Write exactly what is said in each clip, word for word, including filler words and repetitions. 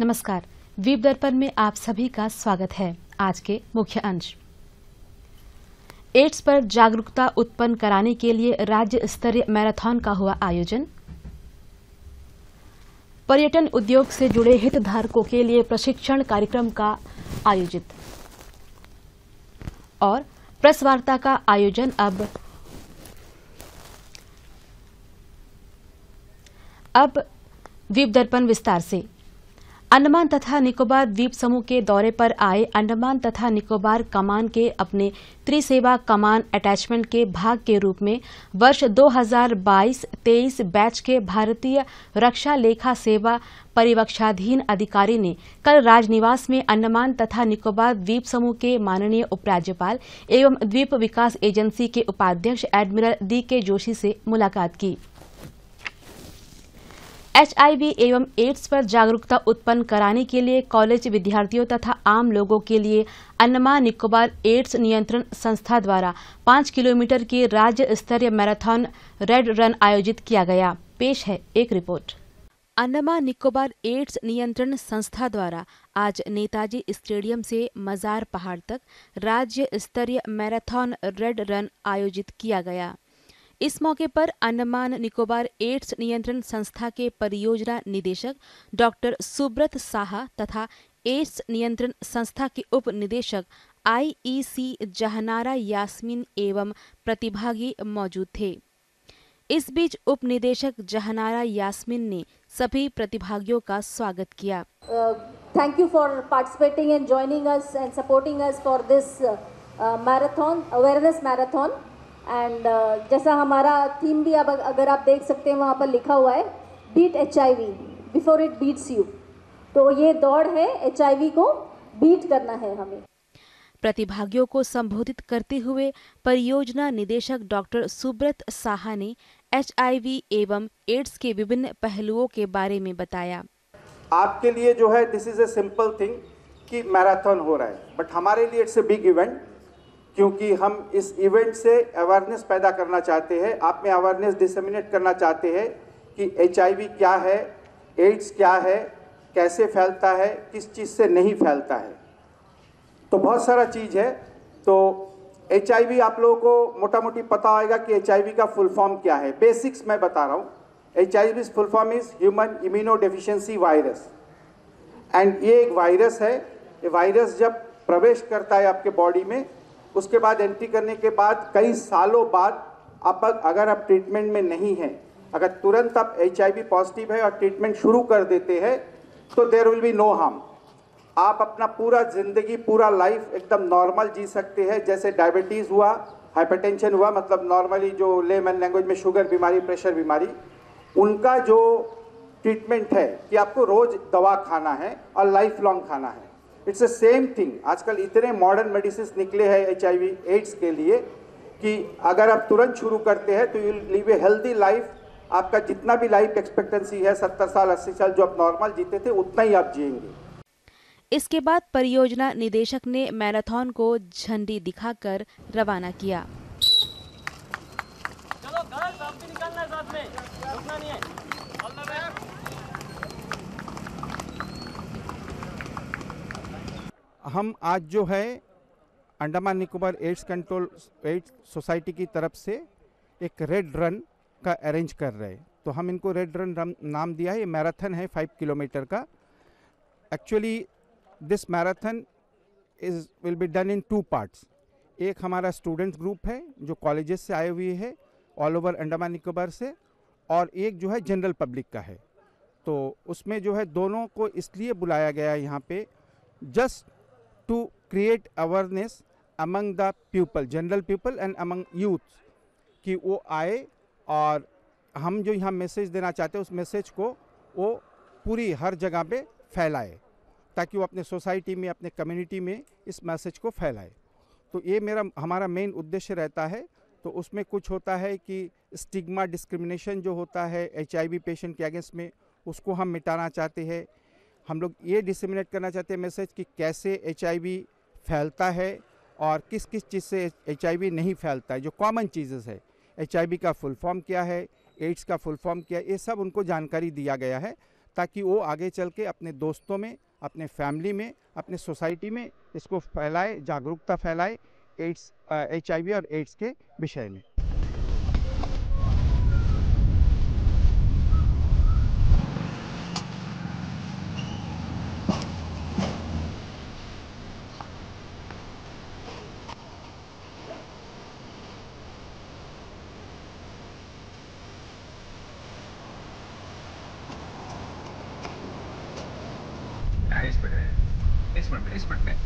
नमस्कार, वीप दर्पण में आप सभी का स्वागत है। आज के मुख्य अंश। एड्स पर जागरूकता उत्पन्न कराने के लिए राज्य स्तरीय मैराथन का हुआ आयोजन। पर्यटन उद्योग से जुड़े हितधारकों के लिए प्रशिक्षण कार्यक्रम का आयोजित और प्रेस वार्ता का आयोजन। अब अब वीप दर्पण विस्तार से। अंडमान तथा निकोबार द्वीप समूह के दौरे पर आए अंडमान तथा निकोबार कमान के अपने त्रिसेवा कमान अटैचमेंट के भाग के रूप में वर्ष दो हज़ार बाईस तेईस बैच के भारतीय रक्षा लेखा सेवा परिवक्षाधीन अधिकारी ने कल राजनिवास में अंडमान तथा निकोबार द्वीप समूह के माननीय उपराज्यपाल एवं द्वीप विकास एजेंसी के उपाध्यक्ष एडमिरल डी के जोशी से मुलाकात की। एचआईवी एवं एड्स पर जागरूकता उत्पन्न कराने के लिए कॉलेज विद्यार्थियों तथा आम लोगों के लिए अंडमान निकोबार एड्स नियंत्रण संस्था द्वारा पाँच किलोमीटर की राज्य स्तरीय मैराथन रेड रन आयोजित किया गया। पेश है एक रिपोर्ट। अंडमान निकोबार एड्स नियंत्रण संस्था द्वारा आज नेताजी स्टेडियम से मजार पहाड़ तक राज्य स्तरीय मैराथन रेड रन आयोजित किया गया। इस मौके पर अंडमान निकोबार एड्स नियंत्रण संस्था के परियोजना निदेशक डॉक्टर सुब्रत साहा तथा एड्स नियंत्रण संस्था के उप निदेशक आईईसी जहनारा यास्मीन एवं प्रतिभागी मौजूद थे। इस बीच उप निदेशक जहनारा यास्मीन ने सभी प्रतिभागियों का स्वागत किया। Thank you for participating and joining us and supporting us for this marathon awareness marathon. And uh, जैसा हमारा थीम भी अब अगर आप देख सकते हैं वहाँ पर लिखा हुआ है, beat H I V before it beats you. तो ये दौड़ है, एच आई वी को बीट करना है हमें। प्रतिभागियों को संबोधित करते हुए परियोजना निदेशक डॉक्टर सुब्रत साहा ने एच आई वी एवं एड्स के विभिन्न पहलुओं के बारे में बताया। आपके लिए जो है this is a simple thing कि मैराथन हो रहा है, बट हमारे लिए इट्स ए बिग इवेंट, क्योंकि हम इस इवेंट से अवेयरनेस पैदा करना चाहते हैं, आप में अवेयरनेस डिसेमिनेट करना चाहते हैं कि एचआईवी क्या है, एड्स क्या है, कैसे फैलता है, किस चीज़ से नहीं फैलता है। तो बहुत सारा चीज़ है। तो एचआईवी आप लोगों को मोटा मोटी पता होगा कि एचआईवी का फुल फॉर्म क्या है। बेसिक्स मैं बता रहा हूँ। HIV full form is human immunodeficiency virus. And ये एक वायरस है। ये वायरस जब प्रवेश करता है आपके बॉडी में, उसके बाद एंट्री करने के बाद कई सालों बाद आप अगर आप ट्रीटमेंट में नहीं हैं, अगर तुरंत आप एचआईवी पॉजिटिव है और ट्रीटमेंट शुरू कर देते हैं तो there will be no harm. आप अपना पूरा जिंदगी पूरा लाइफ एकदम नॉर्मल जी सकते हैं। जैसे डायबिटीज़ हुआ, हाइपरटेंशन हुआ, मतलब नॉर्मली जो लेमन लैंग्वेज में शुगर बीमारी, प्रेशर बीमारी, उनका जो ट्रीटमेंट है कि आपको रोज़ दवा खाना है और लाइफ लॉन्ग खाना है। It's the same thing. आजकल इतने मॉडर्न मेडिसिन निकले हैं एचआईवी एड्स के लिए कि अगर आप तुरंत शुरू करते हैं तो you will live a healthy life. आपका जितना भी लाइफ एक्सपेक्टेंसी है सत्तर साल अस्सी साल जो आप नॉर्मल जीते थे उतना ही आप जिएंगे। इसके बाद परियोजना निदेशक ने मैराथन को झंडी दिखाकर रवाना किया। चलो गर्ल्स, आप भी निकलना है साथ में, रुकना नहीं है। All the best. हम आज जो है Andaman Nicobar AIDS control AIDS society की तरफ से एक रेड रन का अरेंज कर रहे हैं। तो हम इनको रेड रन नाम दिया है। ये मैराथन है फाइव किलोमीटर का। Actually this marathon is will be done in two parts. एक हमारा स्टूडेंट्स ग्रुप है जो कॉलेजेस से आए हुए है ऑल ओवर अंडमान निकोबार से, और एक जो है जनरल पब्लिक का है। तो उसमें जो है दोनों को इसलिए बुलाया गया है यहाँ पे just to create awareness among the people, general people and among youth, कि वो आए और हम जो यहाँ मैसेज देना चाहते हैं उस मैसेज को वो पूरी हर जगह पे फैलाए, ताकि वो अपने सोसाइटी में, अपने कम्युनिटी में इस मैसेज को फैलाए। तो ये मेरा हमारा मेन उद्देश्य रहता है। तो उसमें कुछ होता है कि स्टिग्मा डिस्क्रिमिनेशन जो होता है एचआईवी पेशेंट के अगेंस्ट में, उसको हम मिटाना चाहते हैं। हम लोग ये डिसेमिनेट करना चाहते हैं मैसेज कि कैसे एचआईवी फैलता है और किस किस चीज़ से एचआईवी नहीं फैलता है, जो कॉमन चीज़ेस है। एचआईवी का फुल फॉर्म क्या है, एड्स का फुल फॉर्म क्या है, ये सब उनको जानकारी दिया गया है ताकि वो आगे चल के अपने दोस्तों में, अपने फैमिली में, अपने सोसाइटी में इसको फैलाए, जागरूकता फैलाए एड्स, एच आई वी और एड्स के विषय में। इस मिनट में इस मिनट में इस मिनट में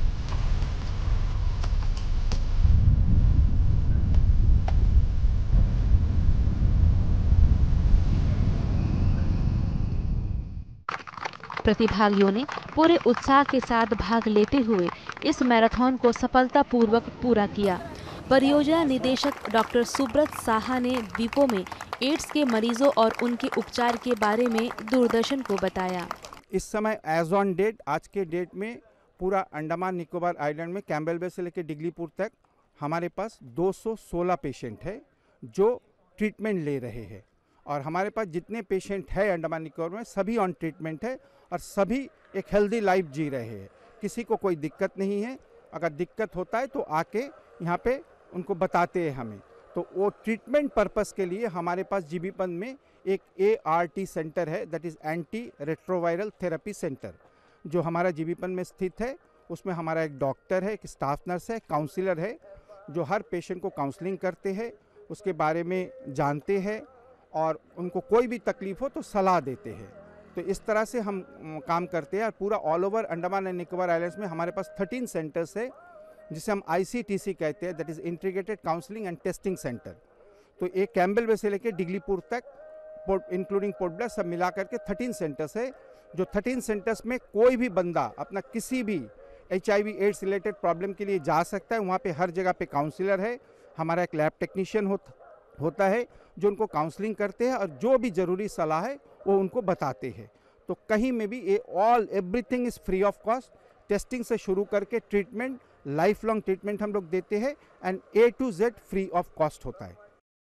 प्रतिभागियों ने पूरे उत्साह के साथ भाग लेते हुए इस मैराथन को सफलतापूर्वक पूरा किया। परियोजना निदेशक डॉक्टर सुब्रत साहा ने विपो में एड्स के मरीजों और उनके उपचार के बारे में दूरदर्शन को बताया। इस समय एज ऑन डेट, आज के डेट में पूरा अंडमान निकोबार आइलैंड में कैम्बेल बे से लेकर डिगलीपुर तक हमारे पास दो सौ सोलह पेशेंट है जो ट्रीटमेंट ले रहे हैं। और हमारे पास जितने पेशेंट है अंडमान निकोबार में सभी ऑन ट्रीटमेंट है और सभी एक हेल्दी लाइफ जी रहे हैं। किसी को कोई दिक्कत नहीं है। अगर दिक्कत होता है तो आके यहाँ पे उनको बताते हैं हमें। तो वो ट्रीटमेंट पर्पस के लिए हमारे पास जीबीपन में एक ए आर टी सेंटर है, that is anti retroviral therapy centre, जो हमारा जीबीपन में स्थित है। उसमें हमारा एक डॉक्टर है, एक स्टाफ नर्स है, काउंसलर है, जो हर पेशेंट को काउंसलिंग करते हैं, उसके बारे में जानते हैं और उनको कोई भी तकलीफ हो तो सलाह देते हैं। तो इस तरह से हम काम करते हैं। और पूरा all over Andaman and Nicobar islands में हमारे पास थर्टीन सेंटर्स है, जिसे हम आई सी टी सी कहते हैं, that is integrated counselling and testing centre. तो एक कैम्बेल बे से लेकर डिगलीपुर तक, पोर्ट इंक्लूडिंग पोर्ट ब्लेयर, सब मिला करके थर्टीन सेंटर्स है। जो थर्टीन सेंटर्स में कोई भी बंदा अपना किसी भी H I V AIDS related problem के लिए जा सकता है। वहाँ पे हर जगह पे काउंसलर है, हमारा एक लैब टेक्नीशियन होता होता है जो उनको काउंसलिंग करते हैं और जो भी ज़रूरी सलाह है वो उनको बताते हैं। तो कहीं में भी ये all everything is free of cost. Testing से शुरू करके ट्रीटमेंट, लाइफ लॉन्ग ट्रीटमेंट हम लोग देते हैं and A to Z free of cost होता है।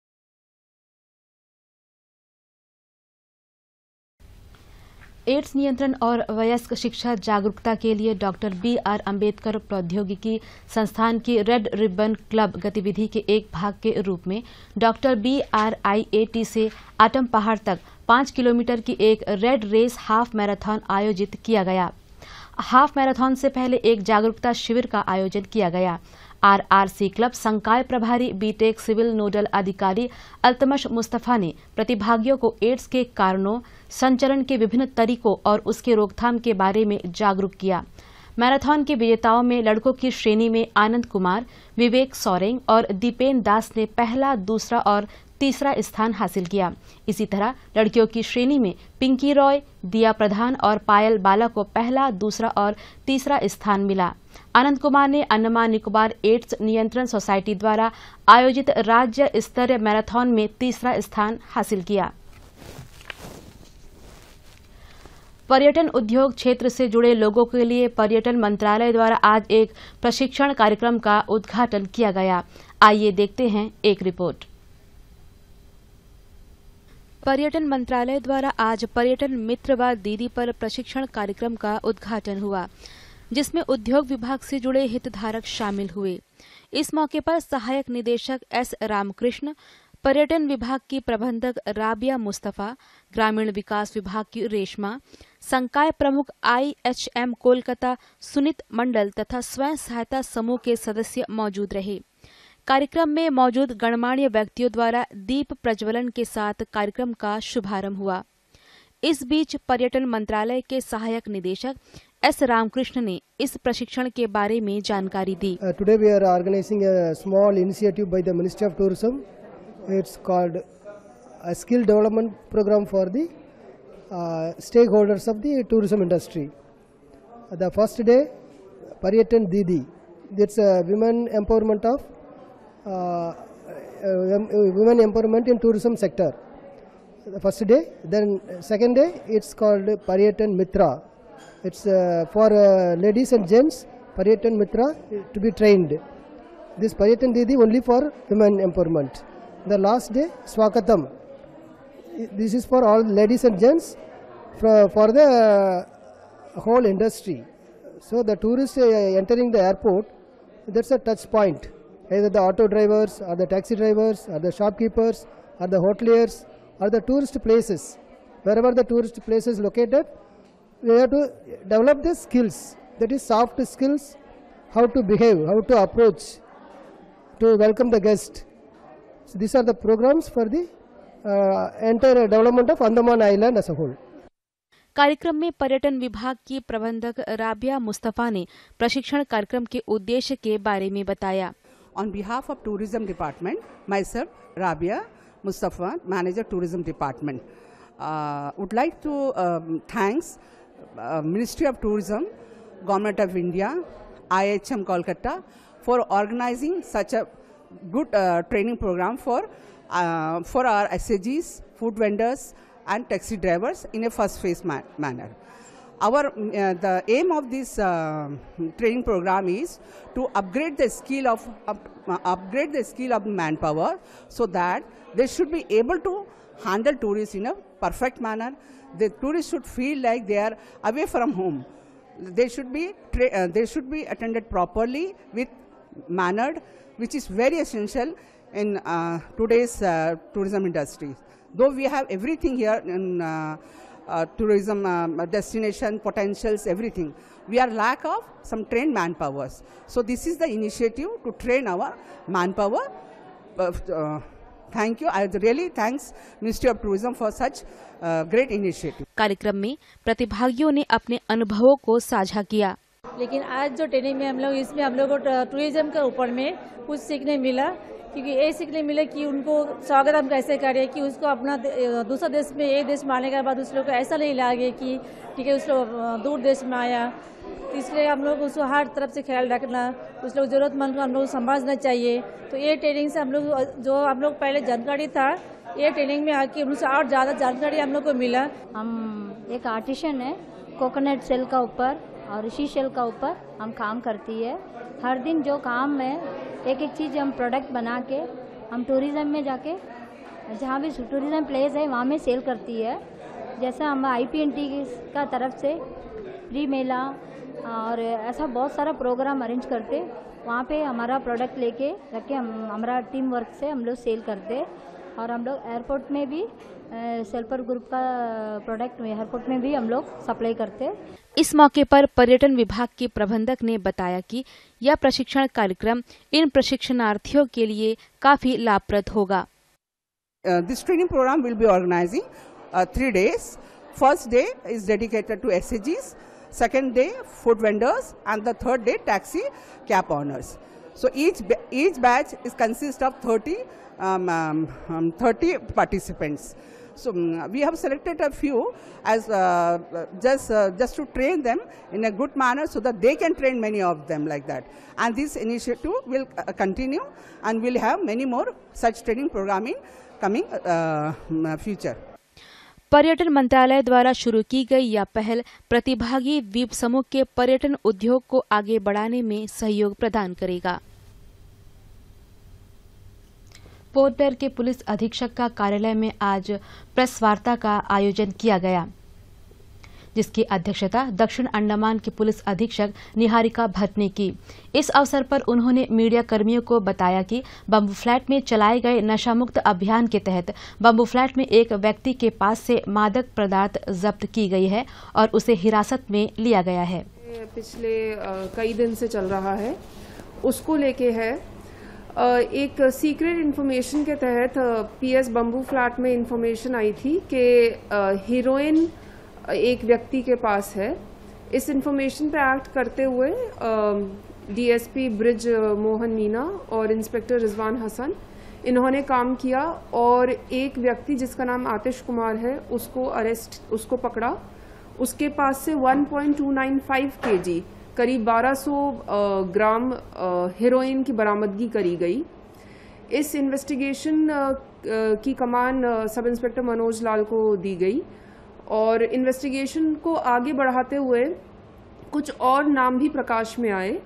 एड्स नियंत्रण और वयस्क शिक्षा जागरूकता के लिए डॉक्टर बी आर अम्बेडकर प्रौद्योगिकी संस्थान की रेड रिबन क्लब गतिविधि के एक भाग के रूप में doctor B R I A T से आटम पहाड़ तक पाँच किलोमीटर की एक रेड रेस हाफ मैराथन आयोजित किया गया। हाफ मैराथन से पहले एक जागरूकता शिविर का आयोजन किया गया। आर आर सी क्लब संकाय प्रभारी बीटेक सिविल नोडल अधिकारी अल्तमश मुस्तफा ने प्रतिभागियों को एड्स के कारणों, संचरण के विभिन्न तरीकों और उसके रोकथाम के बारे में जागरूक किया। मैराथन के विजेताओं में लड़कों की श्रेणी में आनंद कुमार, विवेक सोरेंग और दीपेन दास ने पहला, दूसरा और तीसरा स्थान हासिल किया। इसी तरह लड़कियों की श्रेणी में पिंकी रॉय, दिया प्रधान और पायल बाला को पहला, दूसरा और तीसरा स्थान मिला। आनंद कुमार ने अंडमान निकोबार एड्स नियंत्रण सोसाइटी द्वारा आयोजित राज्य स्तरीय मैराथन में तीसरा स्थान हासिल किया। पर्यटन उद्योग क्षेत्र से जुड़े लोगों के लिए पर्यटन मंत्रालय द्वारा आज एक प्रशिक्षण कार्यक्रम का उद्घाटन किया गया। आइए देखते हैं एक रिपोर्ट। पर्यटन मंत्रालय द्वारा आज पर्यटन मित्र व दीदी पर प्रशिक्षण कार्यक्रम का उद्घाटन हुआ, जिसमें उद्योग विभाग से जुड़े हितधारक शामिल हुए। इस मौके पर सहायक निदेशक एस रामकृष्ण, पर्यटन विभाग की प्रबंधक राबिया मुस्तफा, ग्रामीण विकास विभाग की रेशमा, संकाय प्रमुख I H M Kolkata Sunit Mandal तथा स्वयं सहायता समूह के सदस्य मौजूद रहे। कार्यक्रम में मौजूद गणमान्य व्यक्तियों द्वारा दीप प्रज्वलन के साथ कार्यक्रम का शुभारंभ हुआ। इस बीच पर्यटन मंत्रालय के सहायक निदेशक एस रामकृष्ण ने इस प्रशिक्षण के बारे में जानकारी दी। Today we are organising a small initiative by the ministry of tourism. It's called a skill development program for the uh, stakeholders of the tourism industry. The first day, Paryatan Didi. That's a women empowerment of uh, uh, women empowerment in tourism sector. The first day. Then second day, it's called Paryatan Mitra. It's uh, for uh, ladies and gents. Paryatan Mitra to be trained. This Paryatan Didi only for women empowerment. The last day, Swakatam. This is for all ladies and gents for, for the uh, whole industry. So the tourists uh, entering the airport, that's a touch point. Either the auto drivers or the taxi drivers or the shopkeepers or the hoteliers or the tourist places. Wherever the tourist place is located, we have to develop the skills, that is soft skills, how to behave, how to approach, to welcome the guest. So these are the programs for the uh, entire development of Andaman Island as a whole. कार्यक्रम में पर्यटन विभाग की प्रबंधक राबिया मुस्तफा ने प्रशिक्षण कार्यक्रम के उद्देश्य के बारे में बताया। On behalf of Tourism Department, myself Rabia Mustafa, Manager Tourism Department, uh, would like to um, thanks uh, Ministry of Tourism, Government of India, I H M Kolkata for organizing such a good uh, training program for uh, for our S A Gs, food vendors, and taxi drivers in a first phase ma manner. Our uh, the aim of this uh, training program is to upgrade the skill of up, uh, upgrade the skill of manpower, so that they should be able to handle tourists in a perfect manner. The tourists should feel like they are away from home. They should be tra uh, they should be attended properly with mannered, which is very essential in uh, today's uh, tourism industry. Though we have everything here in uh, uh, tourism um, destination potentials, everything, we are lack of some trained manpowers. So this is the initiative to train our manpower. Uh, uh, thank you. I really thanks Ministry of Tourism for such uh, great initiative. कार्यक्रम में प्रतिभागियों ने अपने अनुभवों को साझा किया। लेकिन आज जो ट्रेनिंग में हम लोग इसमें हम लोग को टूरिज्म के ऊपर में कुछ सीखने मिला, क्योंकि ये सीखने मिले कि उनको स्वागत हम कैसे करें, कि उसको अपना दूसरा देश में एक देश में आने के बाद उसको ऐसा नहीं लगे कि ठीक है उसको दूर देश में आया। इसलिए हम लोग उसको हर तरफ से ख्याल रखना, उस लोग जरूरतमंद को हम लोग समझना चाहिए। तो ये ट्रेनिंग से हम लोग जो हम लोग पहले जानकारी था, ये ट्रेनिंग में आके उनसे और ज़्यादा जानकारी हम लोग को मिला। हम एक आर्टिशन है, कोकोनट सेल का ऊपर और इसी शेल का ऊपर हम काम करती है। हर दिन जो काम है, एक एक चीज़ हम प्रोडक्ट बना के हम टूरिज़्म में जाके जहाँ भी टूरिज़्म प्लेस है वहाँ में सेल करती है। जैसे हम आई पी एन टी का तरफ से फ्री मेला और ऐसा बहुत सारा प्रोग्राम अरेंज करते, वहाँ पे हमारा प्रोडक्ट लेके रख के हम हमारा टीम वर्क से हम लोग सेल करते। और हम लोग एयरपोर्ट में भी सेल्फर ग्रुप का प्रोडक्ट एयरपोर्ट में भी हम लोग सप्लाई करते। इस मौके पर पर्यटन विभाग के प्रबंधक ने बताया कि यह प्रशिक्षण कार्यक्रम इन प्रशिक्षणार्थियों के लिए काफी लाभप्रद होगा। This training program will be organizing uh, three days. First day is dedicated to S A Gs, second day food vendors, and the third day taxi cab owners. So each each batch is consist of thirty um, um, thirty participants. So um, we have selected a few as uh, just uh, just to train them in a good manner, so that they can train many of them like that. And this initiative will uh, continue, and we'll have many more such training programming coming uh, future. पर्यटन मंत्रालय द्वारा शुरू की गई यह पहल प्रतिभागी द्वीप समूह के पर्यटन उद्योग को आगे बढ़ाने में सहयोग प्रदान करेगा। पोर्ट ब्लेयर के पुलिस अधीक्षक का कार्यालय में आज प्रेस वार्ता का आयोजन किया गया, जिसकी अध्यक्षता दक्षिण अंडमान के पुलिस अधीक्षक निहारिका भट्ट ने की। इस अवसर पर उन्होंने मीडिया कर्मियों को बताया कि बम्बू फ्लैट में चलाए गए नशा मुक्त अभियान के तहत बम्बू फ्लैट में एक व्यक्ति के पास से मादक पदार्थ जब्त की गई है और उसे हिरासत में लिया गया है। पिछले कई दिन से चल रहा है, उसको लेके है। एक सीक्रेट इन्फॉर्मेशन के तहत पीएस बम्बू फ्लैट में इन्फॉर्मेशन आई थी कि हीरोइन एक व्यक्ति के पास है। इस इन्फॉर्मेशन पे एक्ट करते हुए डीएसपी ब्रिज मोहन मीना और इंस्पेक्टर रिजवान हसन इन्होंने काम किया और एक व्यक्ति जिसका नाम आतिश कुमार है उसको अरेस्ट उसको पकड़ा। उसके पास से one point two nine five KG करीब बारह सौ ग्राम हेरोइन की बरामदगी करी गई। इस इन्वेस्टिगेशन की कमान सब इंस्पेक्टर मनोज लाल को दी गई और इन्वेस्टिगेशन को आगे बढ़ाते हुए कुछ और नाम भी प्रकाश में आए।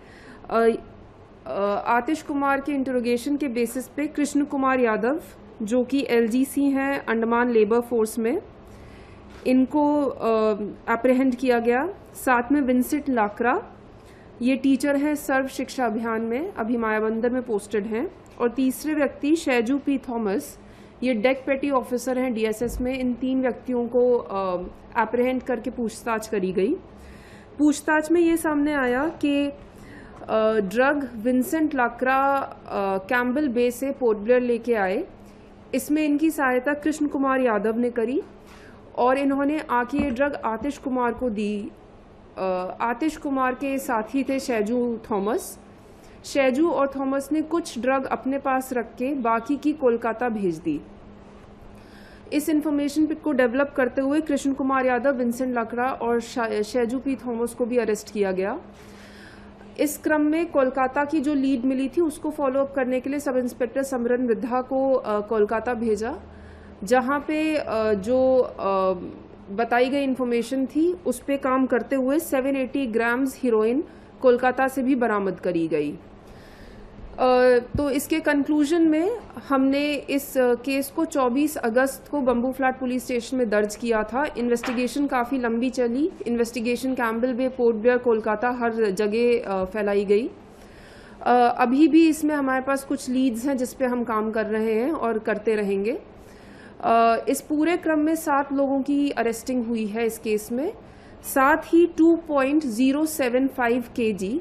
आतिश कुमार के इंटरोगेशन के बेसिस पे कृष्ण कुमार यादव जो कि एलजीसी हैं अंडमान लेबर फोर्स में, इनको एप्रीहेंड किया गया। साथ में विंसेंट लाकरा, ये टीचर हैं सर्व शिक्षा अभियान में, अभी मायाबंदर में पोस्टेड हैं। और तीसरे व्यक्ति शैजू पी थॉमस, ये डेक पेटी ऑफिसर हैं डीएसएस में। इन तीन व्यक्तियों को एप्रीहेंड करके पूछताछ करी गई। पूछताछ में ये सामने आया कि ड्रग विंसेंट लाकरा कैम्बल बे से पोर्ट ब्लेयर लेके आए। इसमें इनकी सहायता कृष्ण कुमार यादव ने करी और इन्होंने आके ये ड्रग आतिश कुमार को दी। आतिश कुमार के साथी थे शैजू थॉमस। शैजू और थॉमस ने कुछ ड्रग अपने पास रख के बाकी की कोलकाता भेज दी। इस इंफॉर्मेशन को डेवलप करते हुए कृष्ण कुमार यादव, विंसेंट लाकरा और शैजू पी थॉमस को भी अरेस्ट किया गया। इस क्रम में कोलकाता की जो लीड मिली थी उसको फॉलो अप करने के लिए सब इंस्पेक्टर समरन विद्या को कोलकाता भेजा, जहां पे जो बताई गई इंफॉर्मेशन थी उस पे काम करते हुए सात सौ अस्सी ग्राम्स हीरोइन कोलकाता से भी बरामद करी गई। तो इसके कंक्लूजन में हमने इस केस को चौबीस अगस्त को बम्बू फ्लैट पुलिस स्टेशन में दर्ज किया था। इन्वेस्टिगेशन काफ़ी लंबी चली। इन्वेस्टिगेशन कैम्बल बे, पोर्ट ब्लेयर, कोलकाता हर जगह फैलाई गई। अभी भी इसमें हमारे पास कुछ लीड्स हैं जिस पे हम काम कर रहे हैं और करते रहेंगे। इस पूरे क्रम में सात लोगों की अरेस्टिंग हुई है इस केस में। साथ ही दो पॉइंट ज़ीरो सात पाँच केजी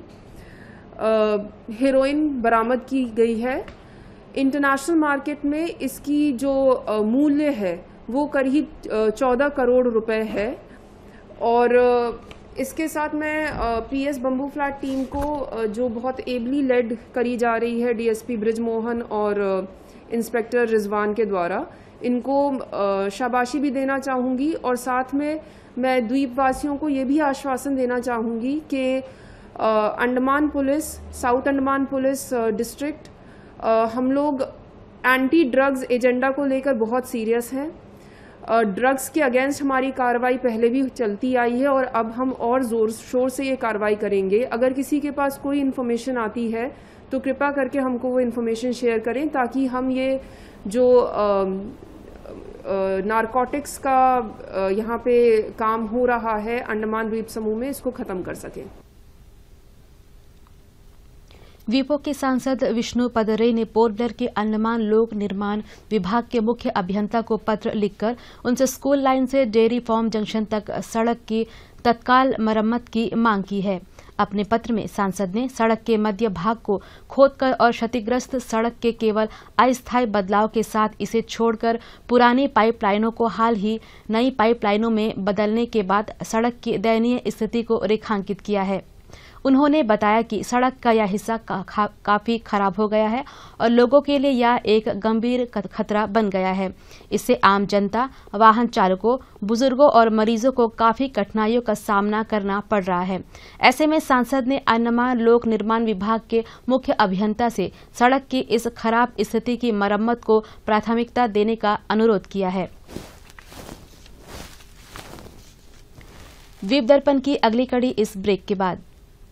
हेरोइन बरामद की गई है। इंटरनेशनल मार्केट में इसकी जो मूल्य है वो करीब चौदह करोड़ रुपए है। और इसके साथ मैं पीएस बम्बू फ्लैट टीम को जो बहुत एबली लेड करी जा रही है डीएसपी ब्रिजमोहन और इंस्पेक्टर रिजवान के द्वारा, इनको शाबाशी भी देना चाहूँगी। और साथ में मैं द्वीपवासियों को ये भी आश्वासन देना चाहूँगी कि Andaman police, south Andaman police district, हम लोग एंटी ड्रग्स एजेंडा को लेकर बहुत सीरियस हैं। ड्रग्स के अगेंस्ट हमारी कार्रवाई पहले भी चलती आई है और अब हम और जोर शोर से ये कार्रवाई करेंगे। अगर किसी के पास कोई इन्फॉर्मेशन आती है तो कृपा करके हमको वो इन्फॉर्मेशन शेयर करें ताकि हम ये जो नारकोटिक्स का यहाँ पे काम हो रहा है अंडमान द्वीप समूह में, इसको खत्म कर सकें। वीपो के सांसद विष्णु पदरे ने पोर्ट ब्लेयर के अंडमान लोक निर्माण विभाग के मुख्य अभियंता को पत्र लिखकर उनसे स्कूल लाइन से डेयरी फार्म जंक्शन तक सड़क की तत्काल मरम्मत की मांग की है। अपने पत्र में सांसद ने सड़क के मध्य भाग को खोदकर और क्षतिग्रस्त सड़क के केवल अस्थायी बदलाव के साथ इसे छोड़कर पुरानी पाइपलाइनों को हाल ही नई पाइपलाइनों में बदलने के बाद सड़क की दयनीय स्थिति को रेखांकित किया है। उन्होंने बताया कि सड़क का यह हिस्सा का, का, काफी खराब हो गया है और लोगों के लिए यह एक गंभीर खतरा बन गया है। इससे आम जनता, वाहन चालकों, बुजुर्गों और मरीजों को काफी कठिनाइयों का सामना करना पड़ रहा है। ऐसे में सांसद ने अंडमान लोक निर्माण विभाग के मुख्य अभियंता से सड़क की इस खराब स्थिति की मरम्मत को प्राथमिकता देने का अनुरोध किया है। द्वीप दर्पण की अगली कड़ी इस ब्रेक के बाद।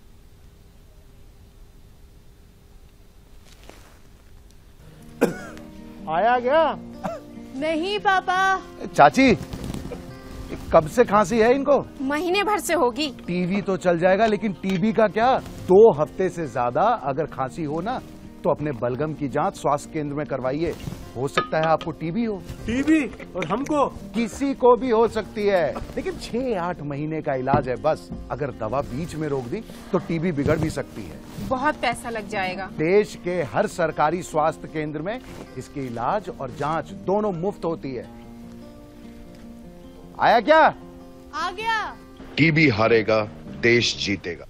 आया गया? नहीं पापा। चाची, कब से खांसी है इनको? महीने भर से होगी। टीवी तो चल जाएगा लेकिन टीबी का क्या? दो हफ्ते से ज्यादा अगर खांसी हो ना तो अपने बलगम की जांच स्वास्थ्य केंद्र में करवाइए। हो सकता है आपको टीबी हो। टीबी? और हमको? किसी को भी हो सकती है, लेकिन छह आठ महीने का इलाज है बस। अगर दवा बीच में रोक दी तो टीबी बिगड़ भी सकती है। बहुत पैसा लग जाएगा। देश के हर सरकारी स्वास्थ्य केंद्र में इसके इलाज और जांच दोनों मुफ्त होती है। आया क्या? आ गया। टीबी हारेगा, देश जीतेगा।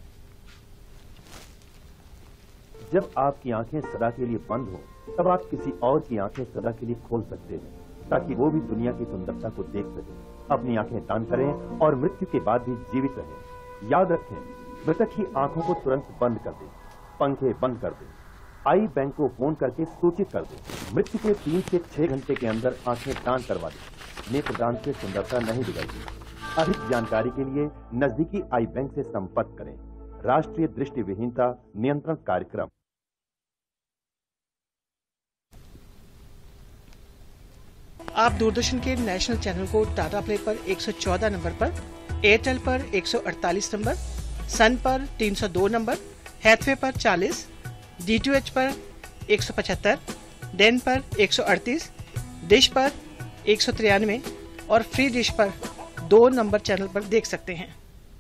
जब आपकी आंखें सदा के लिए बंद हो तब आप किसी और की आंखें सदा के लिए खोल सकते हैं ताकि वो भी दुनिया की सुंदरता को देख सके। अपनी आंखें दान करें और मृत्यु के बाद भी जीवित रहें। याद रखें, मृतक की आंखों को तुरंत बंद कर दें, पंखे बंद कर दें, आई बैंक को फोन करके सूचित कर दें। मृत्यु के तीन से छह घंटे के अंदर आंखें दान करवा दें। नेत्रदान से सुंदरता नहीं बिगड़ती। अधिक जानकारी के लिए नजदीकी आई बैंक से संपर्क करें। राष्ट्रीय दृष्टिविहीनता नियंत्रण कार्यक्रम। आप दूरदर्शन के नेशनल चैनल को टाटा प्ले पर एक सौ चौदह नंबर पर, एयरटेल पर एक सौ अड़तालीस नंबर, सन पर तीन सौ दो नंबर, हैथवे पर चालीस, डीटीएच पर एक सौ पचहत्तर, डेन पर एक सौ अड़तीस, डिश पर एक सौ तिरानवे और फ्री डिश पर दो नंबर चैनल पर देख सकते हैं।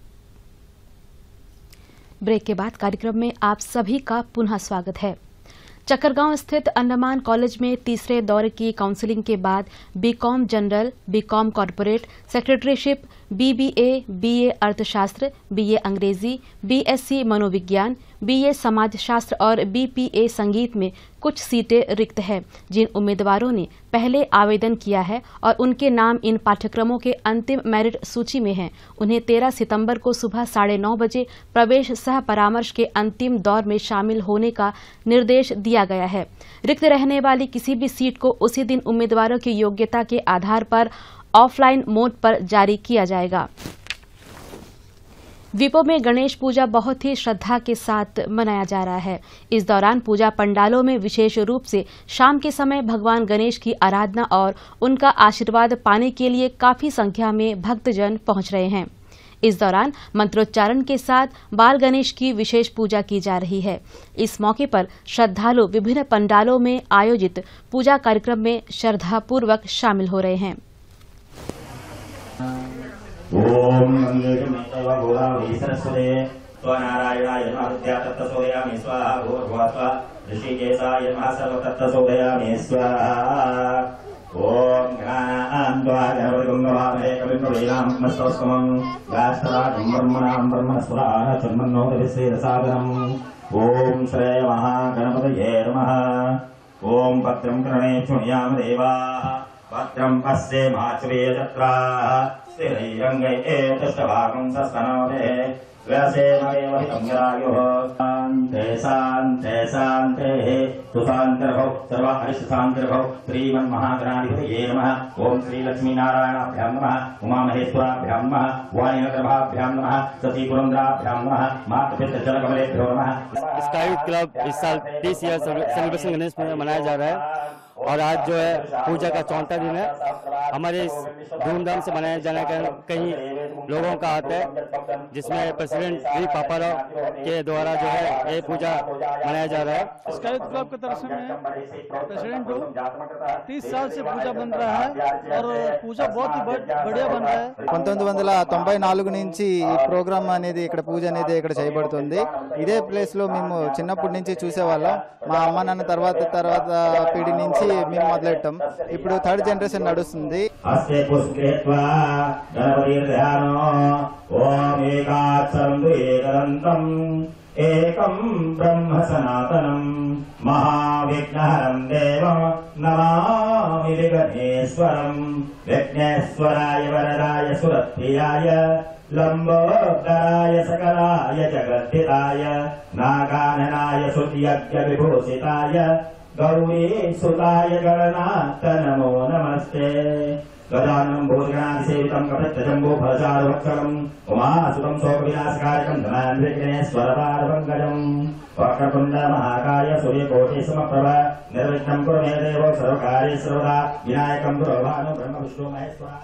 ब्रेक के बाद कार्यक्रम में आप सभी का पुनः स्वागत है। चक्करगांव स्थित अंडमान कॉलेज में तीसरे दौर की काउंसलिंग के बाद BCom general, BCom corporate, secretaryship, BBA, BA अर्थशास्त्र, बीए अंग्रेजी, बीएससी मनोविज्ञान, बीए समाजशास्त्र और बीपीए संगीत में कुछ सीटें रिक्त है। जिन उम्मीदवारों ने पहले आवेदन किया है और उनके नाम इन पाठ्यक्रमों के अंतिम मेरिट सूची में हैं, उन्हें तेरह सितंबर को सुबह साढ़े नौ बजे प्रवेश सह परामर्श के अंतिम दौर में शामिल होने का निर्देश दिया गया है। रिक्त रहने वाली किसी भी सीट को उसी दिन उम्मीदवारों की योग्यता के आधार पर ऑफलाइन मोड पर जारी किया जाएगा। विपो में गणेश पूजा बहुत ही श्रद्धा के साथ मनाया जा रहा है। इस दौरान पूजा पंडालों में विशेष रूप से शाम के समय भगवान गणेश की आराधना और उनका आशीर्वाद पाने के लिए काफी संख्या में भक्तजन पहुंच रहे हैं। इस दौरान मंत्रोच्चारण के साथ बाल गणेश की विशेष पूजा की जा रही है। इस मौके पर श्रद्धालु विभिन्न पंडालों में आयोजित पूजा कार्यक्रम में श्रद्धापूर्वक शामिल हो रहे हैं। ओम गंगे सरस्वते स्वनारायणाय नमः तत्तसोदयामि स्वाहा भूर्भुवः ऋषिकेशाय नमः सर्वतत्तसोदयामि स्वाहा। ओम ज्ञानां द्वारगंगवामहे कविं मस्तस्कमं गास्तराजं ब्रह्मणां ब्रह्मस्वराः चन्मन्नोदविश्वेदसागरम्। ओम श्रेय महागणपतये नमः। ओम भद्रं कर्णे शृणुयाम देवाः भद्रं पश्येमाच्वेयजत्राः स्थिरैरङ्गै एतष्टभागं सस्तनोते शान्ते शान्ते शान्ते सुशान्तिर्भौ सर्व अरिष्टशान्तिर्भौ। श्रीमन्महागणाधिपतये नमः। ओम श्री लक्ष्मी नारायणाभ्यां नमः। उमामहेश्वराभ्यां नमः। वाणीनगरभाभ्यां नमः। सतीपुरन्द्राभ्यां नमः। मातृपितृजनकमलेभ्यो नमः। स्काई क्लब इस साल तीस ईयर सेलिब्रेशन गणेश में मनाया जा रहा है और आज जो है पूजा का चौथा दिन है। हमारे इस धूमधाम से मनाया जाने का कई लोगों का आता है, जिसमें प्रेसिडेंट श्री पापाराव के द्वारा जो है ये पूजा मनाया जा रहा है। स्काई क्लब की तरफ से मैं प्रेसिडेंट हूँ। तीस साल से पूजा बन रहा है और पूजा बहुत ही बढ़िया बन रहा है। పంతొమ్మిది వందల తొంభై నాలుగు నుంచి ఈ ప్రోగ్రామ్ అనేది ఇక్కడ పూజ అనేది ఇక్కడ చేయబడుతుంది. ఇదే ప్లేస్ లో మేము చిన్నప్పటి నుంచి చూసేవాళ్ళం. మా అమ్మ నాన్న తర్వాత తర్వాత పీడి నుంచి మేము మొదలెట్టాం. ఇప్పుడు థర్డ్ జనరేషన్ నడుస్తుంది. एकं ब्रह्म सनातनं महाविघ्नहरं देवं नमामि विघ्नेश्वरं। विघ्नेश्वराय वरदाय सुरप्रियाय लंबोदराय सकलाय जगद्धिताय नागाननाय सुर्यज्ञ विभूषिताय गौरी सुताय गणनाथ नमो नमस्ते। गजाननं भूतगणाधिसेवितं कपित्थजम्बूफलचारुभक्षणम् उमासुतं शोकविनाशकारकं धनान्विघ्नेश्वरपादपङ्कजम्। वक्रतुण्डमहाकाय सूर्यकोटिसमप्रभ निर्विघ्नं कुरु मे देव सर्वकार्येषु सर्वदा विनायकं कुरु भानु ब्रह्म विष्णु महेश्वरा।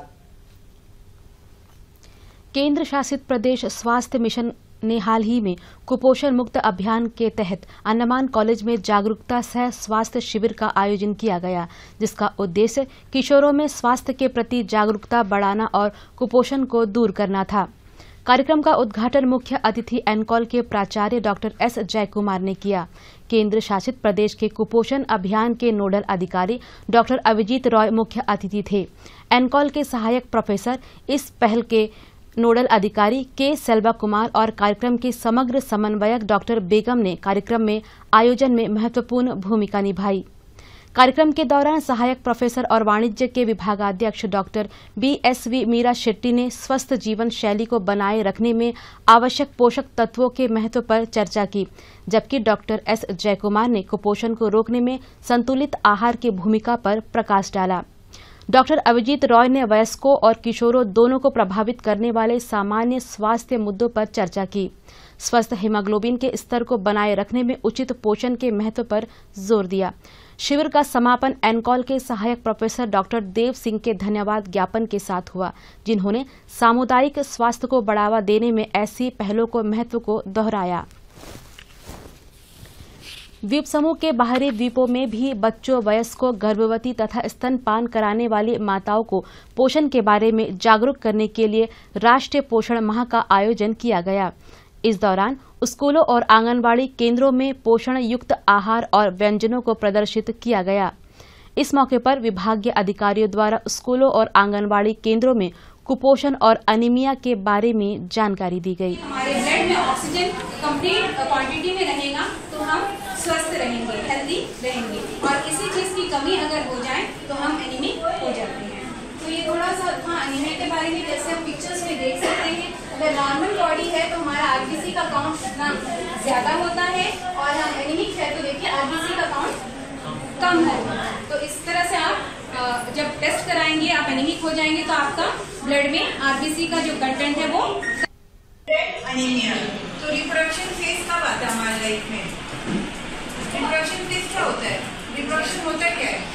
केंद्र शासित प्रदेश स्वास्थ्य मिशन ने हाल ही में कुपोषण मुक्त अभियान के तहत अंडमान कॉलेज में जागरूकता सह स्वास्थ्य शिविर का आयोजन किया गया, जिसका उद्देश्य किशोरों में स्वास्थ्य के प्रति जागरूकता बढ़ाना और कुपोषण को दूर करना था। कार्यक्रम का उद्घाटन मुख्य अतिथि एनकॉल के प्राचार्य डॉक्टर एस जयकुमार ने किया। केंद्र शासित प्रदेश के कुपोषण अभियान के नोडल अधिकारी डॉक्टर अभिजीत रॉय मुख्य अतिथि थे। एनकॉल के सहायक प्रोफेसर, इस पहल के नोडल अधिकारी के सेल्वा कुमार और कार्यक्रम के समग्र समन्वयक डॉक्टर बेगम ने कार्यक्रम में आयोजन में महत्वपूर्ण भूमिका निभाई। कार्यक्रम के दौरान सहायक प्रोफेसर और वाणिज्य के विभागाध्यक्ष doctor B S V Meera Shetty ने स्वस्थ जीवन शैली को बनाए रखने में आवश्यक पोषक तत्वों के महत्व पर चर्चा की, जबकि डॉक्टर एस जयकुमार ने कुपोषण को रोकने में संतुलित आहार की भूमिका पर प्रकाश डाला। डॉक्टर अभिजीत रॉय ने वयस्कों और किशोरों दोनों को प्रभावित करने वाले सामान्य स्वास्थ्य मुद्दों पर चर्चा की। स्वस्थ हीमोग्लोबिन के स्तर को बनाए रखने में उचित पोषण के महत्व पर जोर दिया। शिविर का समापन एनकॉल के सहायक प्रोफेसर डॉक्टर देव सिंह के धन्यवाद ज्ञापन के साथ हुआ, जिन्होंने सामुदायिक स्वास्थ्य को बढ़ावा देने में ऐसी पहलों को महत्व को दोहराया। द्वीप समूह के बाहरी द्वीपों में भी बच्चों, वयस्कों, गर्भवती तथा स्तनपान कराने वाली माताओं को पोषण के बारे में जागरूक करने के लिए राष्ट्रीय पोषण माह का आयोजन किया गया। इस दौरान स्कूलों और आंगनबाड़ी केंद्रों में पोषण युक्त आहार और व्यंजनों को प्रदर्शित किया गया। इस मौके पर विभागीय अधिकारियों द्वारा स्कूलों और आंगनबाड़ी केंद्रों में कुपोषण और अनीमिया के बारे में जानकारी दी गई। हमारे ब्लड में ऑक्सीजन कंप्लीट क्वांटिटी में रहेगा तो हम स्वस्थ रहेंगे, हेल्दी रहेंगे, और किसी चीज की कमी अगर हो जाए तो हम एनीमिक हो जाते हैं। तो ये थोड़ा सा हाँ एनीमिया के बारे में जैसे हम पिक्चर्स में देख सकते हैं, अगर नॉर्मल बॉडी है तो हमारा आरबीसी का काउंट इतना ज्यादा होता है, और हम एनीमिक है तो देखिए आरबीसी का काउंट कम है। तो इस तरह से आप जब टेस्ट कराएंगे आप एनीमिक हो जाएंगे तो आपका ब्लड में आरबीसी का जो कंटेंट है वो एनीमिया। तो रिप्रोडक्शन फेज कब आता है हमारे लाइफ में? रिप्रोडक्शन फेज क्या होता है? रिप्रोडक्शन होता क्या है?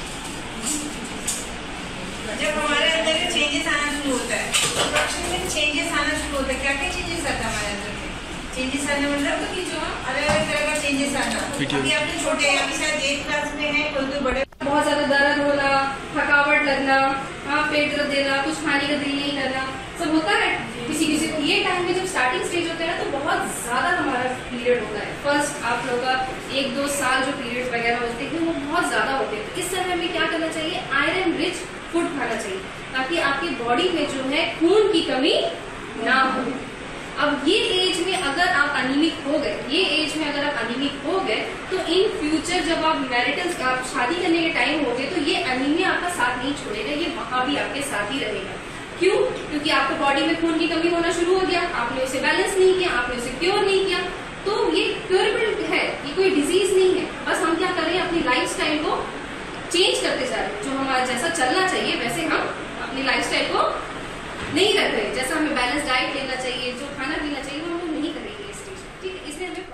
जब हमारे अंदर में चेंजेस आना शुरू होता है। रिप्रोडक्शन में चेंजेस आना शुरू होता है। क्या क्या चेंजेस आता है हमारे अंदर में? चेंजेस आने मतलब कि जो अलग अलग तरह का चेंजेस आना। अभी आप जो छोटे अभी शायद एट क्लास में है, कोई तो बड़े बहुत ज्यादा दर्द होना, थकावट लगना, हाँ पेट दर्द देना, कुछ खाने का दिल नहीं करना, सब होता है किसी किसी को। ये टाइम में जब स्टार्टिंग स्टेज होता है ना तो बहुत ज्यादा हमारा पीरियड होता है। फर्स्ट आप लोगों का एक दो साल जो पीरियड वगैरह होते हैं वो बहुत ज्यादा होते हैं। इस समय में क्या करना चाहिए? आयरन रिच फूड खाना चाहिए ताकि आपकी बॉडी में जो है खून की कमी ना हो। अब ये एज में अगर आप अनीमिक हो गए, ये एज में अगर आप अनीमिक हो गए तो इन फ्यूचर जब आप मैरिटल आप शादी करने के टाइम हो गए तो ये अनीमिया आपका साथ नहीं छोड़ेगा, ये वहां भी आपके साथ ही रहेगा। क्यों? क्योंकि आपको बॉडी में खून की कमी होना शुरू हो गया, आपने उसे बैलेंस नहीं किया, आपने उसे क्योर नहीं किया। तो ये क्योरेबल है, ये कोई डिजीज नहीं है। बस हम क्या कर रहे हैं, अपनी लाइफ स्टाइल को चेंज करते जा रहे हैं। जो हमारा जैसा चलना चाहिए वैसे हम अपनी लाइफ स्टाइल को नहीं कर रहे। जैसा हमें बैलेंस डाइट लेना चाहिए, जो खाना पीना चाहिए वो हम नहीं करेंगे इस स्टेज। ठीक है, इसलिए हमें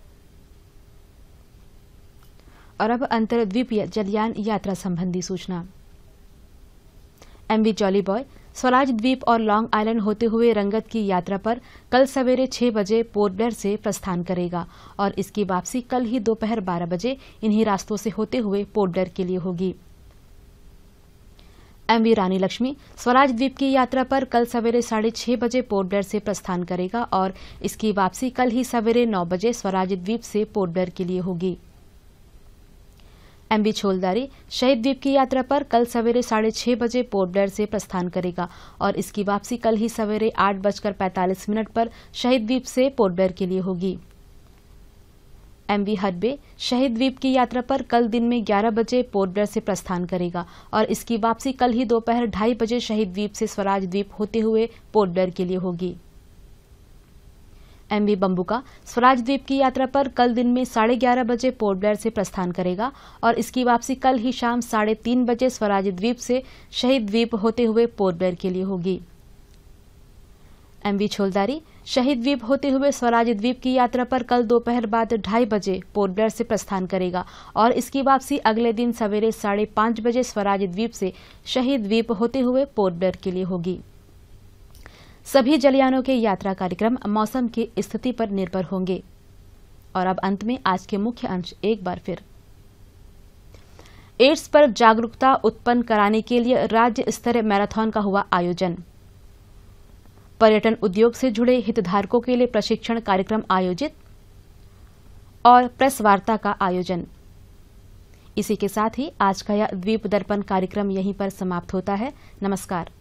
और अब अंतर्द्वीपीय जलयान यात्रा संबंधी सूचना। एमवी जॉली बॉय स्वराज द्वीप और लॉन्ग आइलैंड होते हुए रंगत की यात्रा पर कल सवेरे छह बजे पोर्ट ब्लेयर से प्रस्थान करेगा और इसकी वापसी कल ही दोपहर बारह बजे इन्हीं रास्तों से होते हुए पोर्ट ब्लेयर के लिए होगी। एमवी रानी लक्ष्मी स्वराज द्वीप की यात्रा पर कल सवेरे साढ़े छह बजे पोर्ट ब्लेयर से प्रस्थान करेगा और इसकी वापसी कल ही सवेरे नौ बजे स्वराज द्वीप से पोर्ट ब्लेयर के लिए होगी। एमवी छोलदारी शहीद द्वीप की यात्रा पर कल सवेरे साढ़े छह बजे पोर्ट ब्लेयर से प्रस्थान करेगा और इसकी वापसी कल ही सवेरे आठ बजकर पैंतालीस मिनट पर शहीद द्वीप से पोर्ट ब्लेयर के लिए होगी। एमवी हडबे शहीद द्वीप की यात्रा पर कल दिन में ग्यारह बजे पोर्ट ब्लेयर से प्रस्थान करेगा और इसकी वापसी कल ही दोपहर ढाई बजे शहीद द्वीप से स्वराज द्वीप होते हुए पोर्ट ब्लेयर के लिए होगी। एमवी बम्बुका स्वराज द्वीप की यात्रा पर कल दिन में साढ़े ग्यारह बजे पोर्ट ब्लेयर से प्रस्थान करेगा और इसकी वापसी कल ही शाम साढ़े तीन बजे स्वराज द्वीप से शहीद द्वीप होते हुए पोर्ट ब्लेयर के लिए होगी। एमवी छोलदारी शहीद द्वीप होते हुए स्वराज द्वीप की यात्रा पर कल दोपहर बाद ढाई बजे पोर्ट ब्लेयर से प्रस्थान करेगा और इसकी वापसी अगले दिन सवेरे साढ़े पांच बजे स्वराज द्वीप से शहीद द्वीप होते हुए पोर्ट ब्लेयर के लिए होगी। सभी जलयानों के यात्रा कार्यक्रम मौसम की स्थिति पर निर्भर होंगे। और अब अंत में आज के मुख्य अंश एक बार फिर। एड्स पर जागरूकता उत्पन्न कराने के लिए राज्य स्तरीय मैराथन का हुआ आयोजन। पर्यटन उद्योग से जुड़े हितधारकों के लिए प्रशिक्षण कार्यक्रम आयोजित और प्रेस वार्ता का आयोजन। इसी के साथ ही आज का यह द्वीप दर्पण कार्यक्रम यहीं पर समाप्त होता है। नमस्कार।